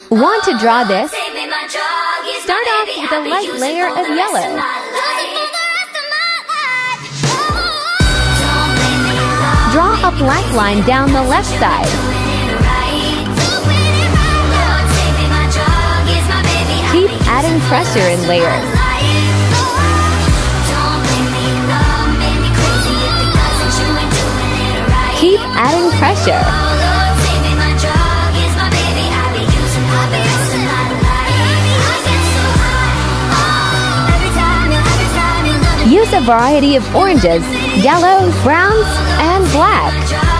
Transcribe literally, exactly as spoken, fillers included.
Want to draw this? Start off with a light layer of yellow. Draw a black line down the left side. Keep adding pressure in layers. Keep adding pressure. Use a variety of oranges, yellow, browns, and black.